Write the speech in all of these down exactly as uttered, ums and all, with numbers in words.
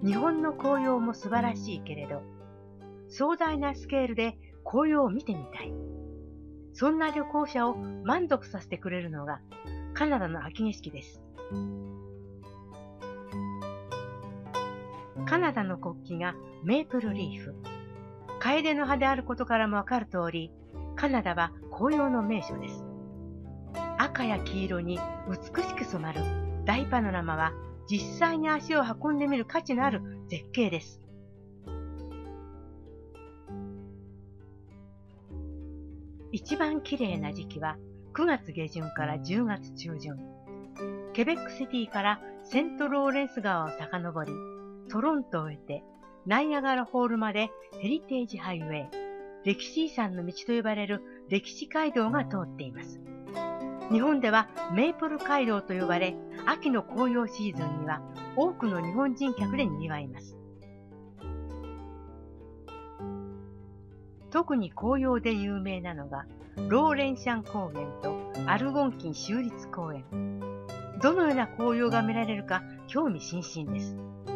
日本の紅葉も素晴らしいけれど、壮大なスケールで紅葉を見てみたい。そんな旅行者を満足させてくれるのがカナダの秋景色です。カナダの国旗がメープルリーフ。カエデの葉であることからもわかる通り、カナダは紅葉の名所です。赤や黄色に美しく染まる大パノラマは実際に足を運んでみる価値のある絶景です。一番綺麗な時期はくがつげじゅんからじゅうがつちゅうじゅん。ケベックシティからセントローレンス川を遡り、トロントを経てナイアガラホールまでヘリテージハイウェイ、歴史遺産の道と呼ばれる歴史街道が通っています。日本ではメープル街道と呼ばれ、秋の紅葉シーズンには多くの日本人客で賑わいます。特に紅葉で有名なのがローレンシャン高原とアルゴンキン州立公園。どのような紅葉が見られるか興味津々です。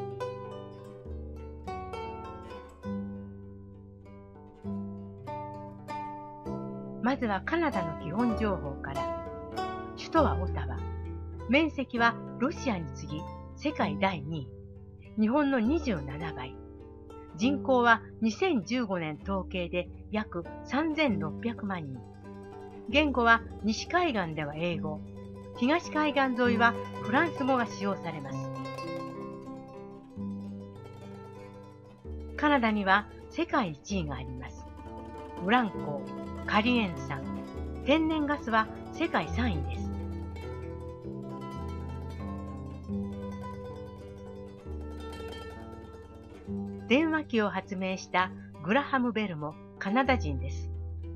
まずはカナダの基本情報から。首都はオタワ。面積はロシアに次ぎ世界だいにい。日本のにじゅうななばい。人口はにせんじゅうごねん統計で約さんぜんろっぴゃくまんにん。言語は西海岸では英語、東海岸沿いはフランス語が使用されます。カナダには世界いちいがあります。ウラン鉱、カリエン酸、天然ガスは世界さんいです。電話機を発明したグラハム・ベルもカナダ人です。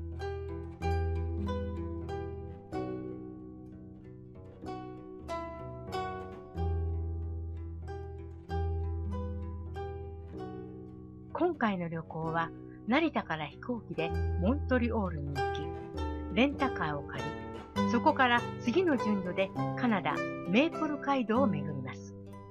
今回の旅行は成田から飛行機でモントリオールに行き、レンタカーを借り、そこから次の順序でカナダメープル街道を巡ります。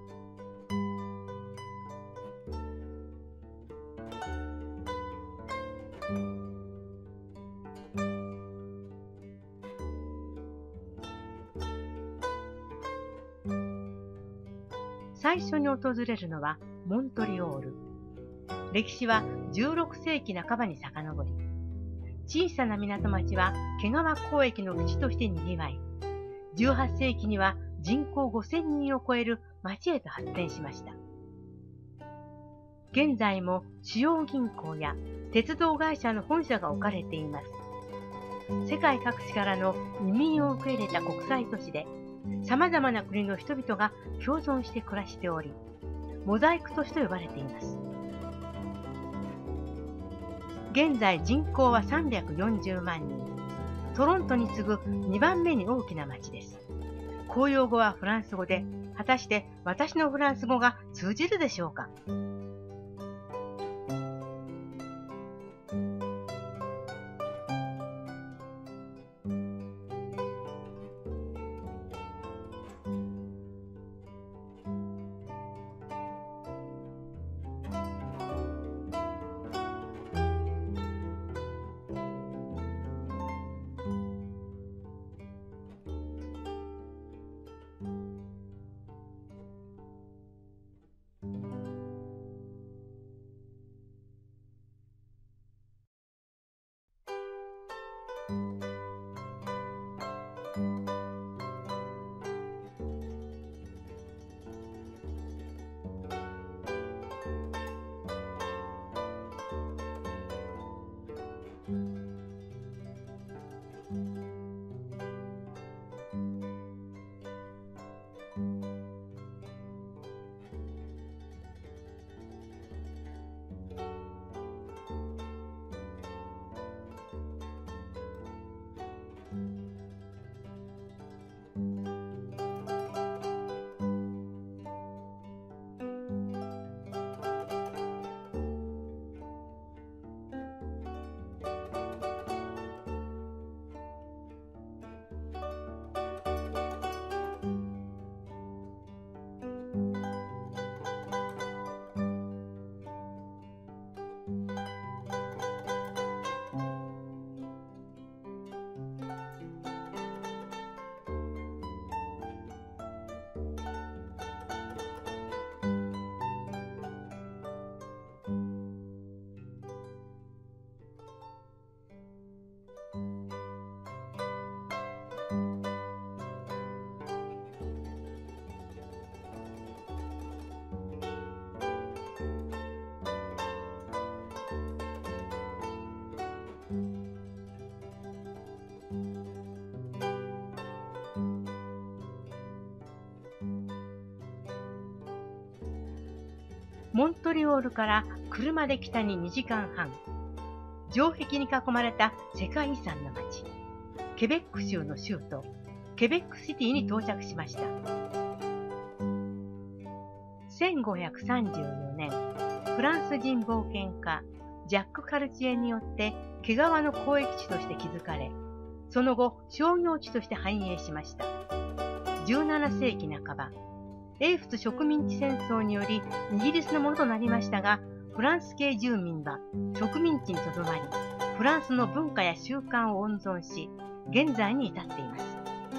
最初に訪れるのはモントリオール。歴史はじゅうろくせいきなかばに遡り、小さな港町は毛皮交易の口として賑わい、じゅうはっせいきには人口ごせんにんを超える町へと発展しました。現在も主要銀行や鉄道会社の本社が置かれています。世界各地からの移民を受け入れた国際都市で、様々な国の人々が共存して暮らしており、モザイク都市と呼ばれています。現在人口はさんびゃくよんじゅうまんにん。トロントに次ぐにばんめに大きな町です。公用語はフランス語で、果たして私のフランス語が通じるでしょうか。 モントリオールから車で北ににじかんはん、城壁に囲まれた世界遺産の町、ケベック州の州都、ケベックシティに到着しました。せんごひゃくさんじゅうよねん、フランス人冒険家、ジャック・カルチエによって毛皮の交易地として築かれ、その後商業地として繁栄しました。じゅうななせいきなかば、英仏植民地戦争によりイギリスのものとなりましたが、フランス系住民は植民地にとどまり、フランスの文化や習慣を温存し、現在に至っています。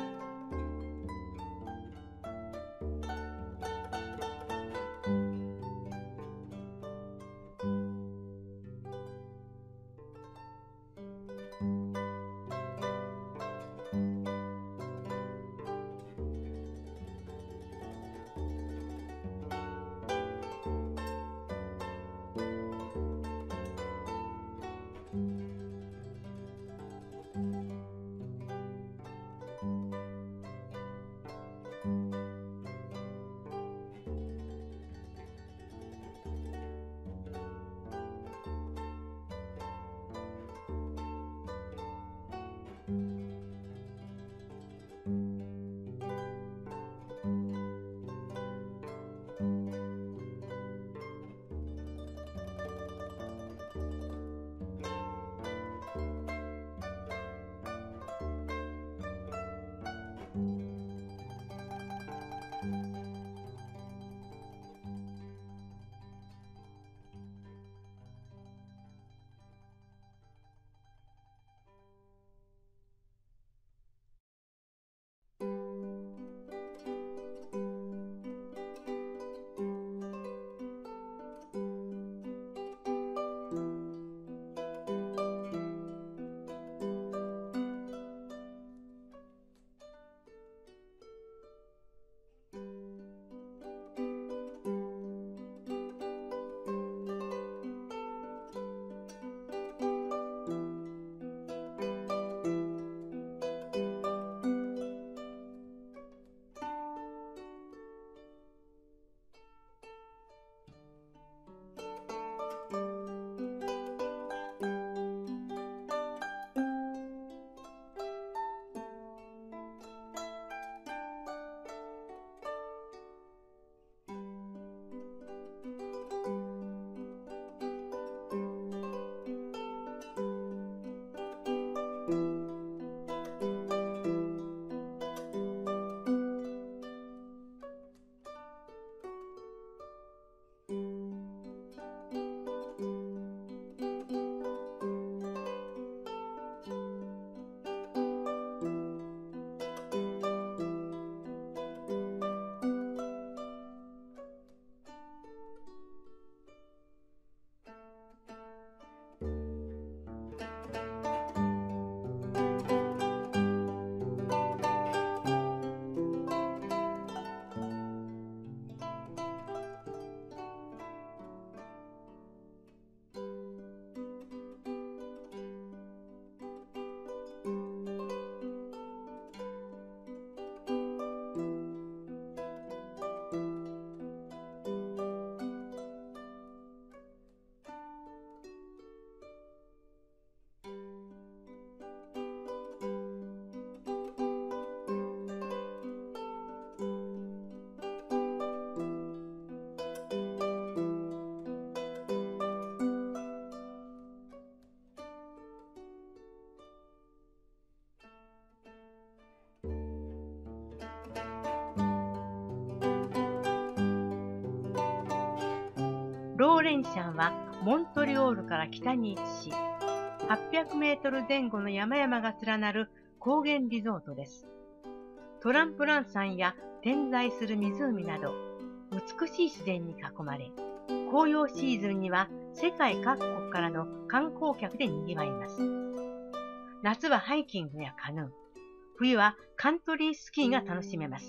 ローレンシャンはモントリオールから北に位置し、はっぴゃくメートルぜん後の山々が連なる高原リゾートです。トランプラン山や点在する湖など、美しい自然に囲まれ、紅葉シーズンには世界各国からの観光客で賑わいます。夏はハイキングやカヌー、冬はカントリースキーが楽しめます。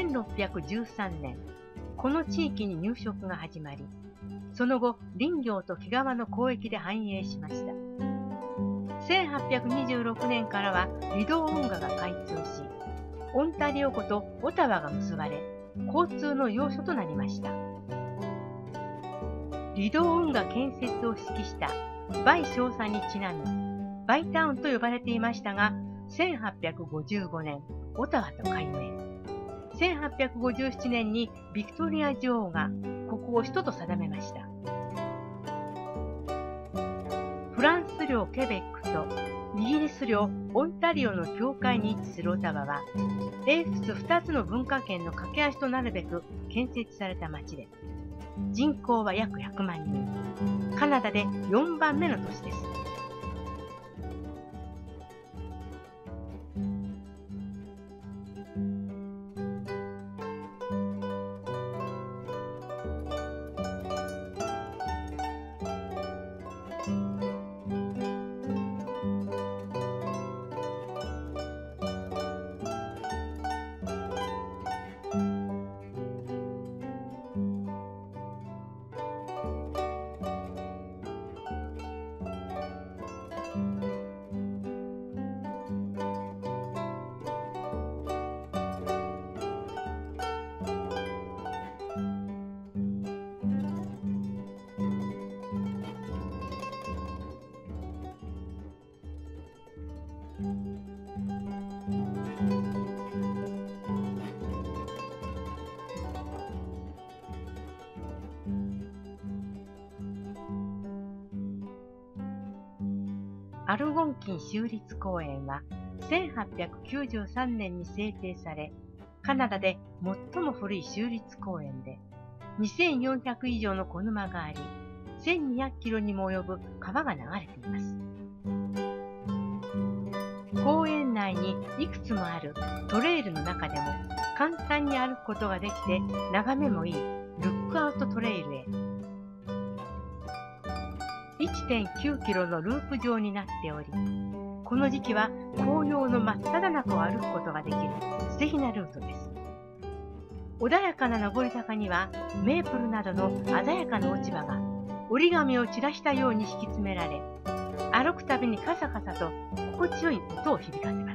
んろっぴゃくじゅうさんねん、この地域に入植が始まり、その後林業と毛皮の交易で繁栄しました。せんはっぴゃくにじゅうろくねんからは離島運河が開通し、オンタリオ湖とオタワが結ばれ、交通の要所となりました。離島運河建設を指揮したバイ少佐にちなみ、バイタウンと呼ばれていましたが、せんはっぴゃくごじゅうごねん、オタワと改名。せんはっぴゃくごじゅうななねんにビクトリア女王がここを首都と定めました。フランス領ケベックとイギリス領オンタリオの境界に位置するオタワは、英仏ふたつの文化圏の架け橋となるべく建設された町で、人口は約ひゃくまんにん、カナダでよんばんめの都市です。アルゴンキン州立公園はせんはっぴゃくきゅうじゅうさんねんに制定され、カナダで最も古い州立公園で、にせんよんひゃくいじょうの小沼があり、せんにひゃくキロにも及ぶ川が流れています。公園内にいくつもあるトレイルの中でも簡単に歩くことができて眺めもいいルックアウトトレイルへ。いってんきゅうキロのループ状になっており、この時期は紅葉の真っ只中を歩くことができる素敵なルートです。穏やかな登り坂にはメープルなどの鮮やかな落ち葉が折り紙を散らしたように敷き詰められ、歩くたびにカサカサと心地よい音を響かせます。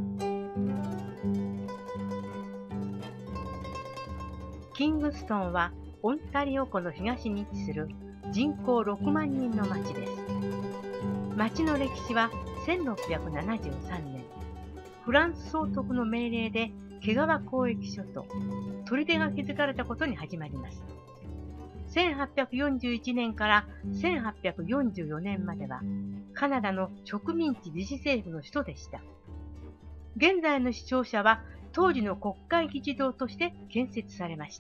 キングストンはオンタリオ湖の東に位置する人口ろくまんにんの町です。町の歴史はせんろっぴゃくななじゅうさんねん、フランス総督の命令で毛皮交易所と砦が築かれたことに始まります。せんはっぴゃくよんじゅういちねんからせんはっぴゃくよんじゅうよねんまではカナダの植民地自治政府の首都でした。現在の市庁舎は当時の国会議事堂として建設されました。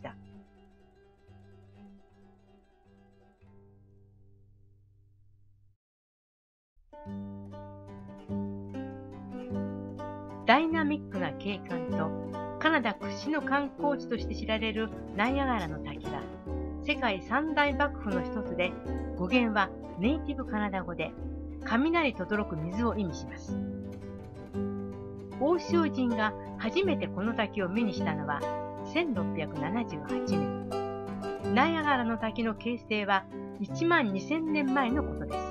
ダイナミックな景観とカナダ屈指の観光地として知られるナイアガラの滝は世界三大瀑布の一つで、語源はネイティブカナダ語で雷と轟く水を意味します。欧州人が初めてこの滝を目にしたのはせんろっぴゃくななじゅうはちねん。ナイアガラの滝の形成はいちまんにせんねんまえのことです。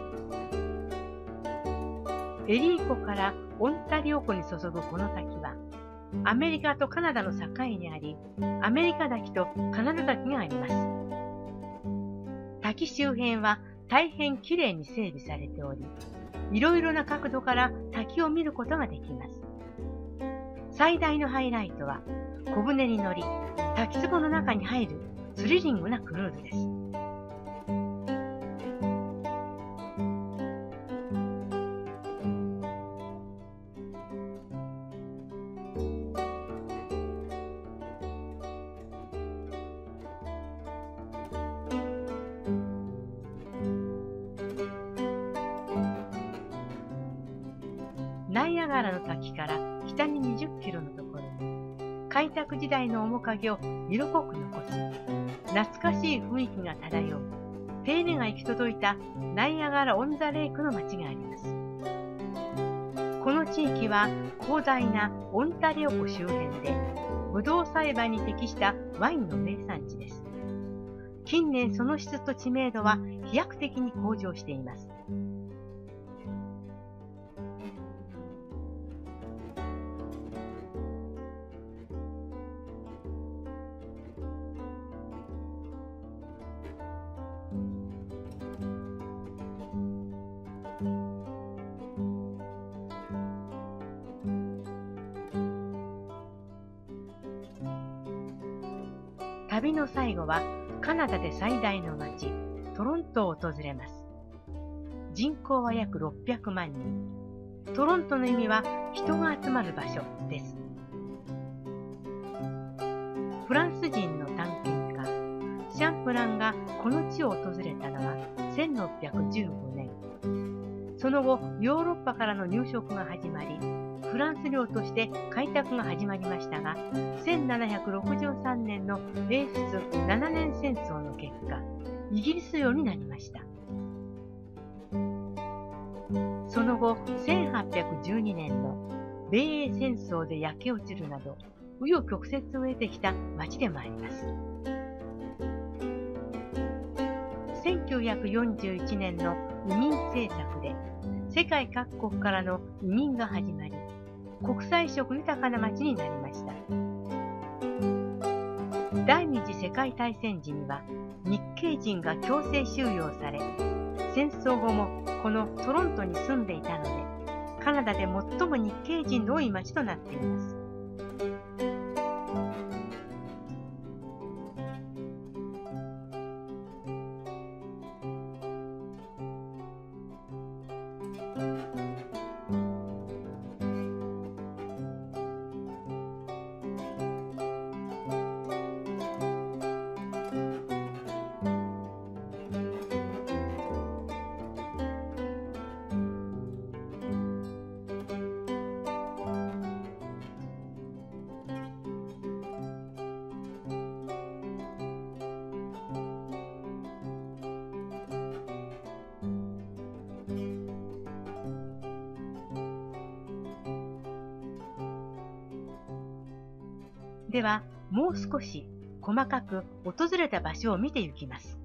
エリー湖からオンタリオ湖に注ぐこの滝は、アメリカとカナダの境にあり、アメリカ滝とカナダ滝があります。滝周辺は大変きれいに整備されており、いろいろな角度から滝を見ることができます。最大のハイライトは、小舟に乗り、滝壺の中に入るスリリングなクルーズです。ナイアガラの滝から北ににじゅっキロのところに、開拓時代の面影を色濃く残し、懐かしい雰囲気が漂う、手入れが行き届いたナイアガラ・オン・ザ・レイクの町があります。この地域は広大なオンタリオ湖周辺で、 ブドウ栽培に適したワインの名産地です。近年その質と知名度は飛躍的に向上しています。旅の最後はカナダで最大の町、トロントを訪れます。人口は約ろっぴゃくまんにん。トロントの意味は人が集まる場所です。フランス人の探検家、シャンプランがこの地を訪れたのはせんろっぴゃくじゅうごねん。その後、ヨーロッパからの入植が始まり、フランス領として開拓が始まりましたが、せんななひゃくろくじゅうさんねんの英仏ななねん戦争の結果、イギリス領になりました。その後、せんはっぴゃくじゅうにねんの米英戦争で焼け落ちるなど、紆余曲折を得てきた町でもあります。せんきゅうひゃくよんじゅういちねんの移民政策で、世界各国からの移民が始まり、国際色豊かな町になりました。第二次世界大戦時には日系人が強制収容され、戦争後もこのトロントに住んでいたので、カナダで最も日系人の多い町となっています。では、もう少し細かく訪れた場所を見ていきます。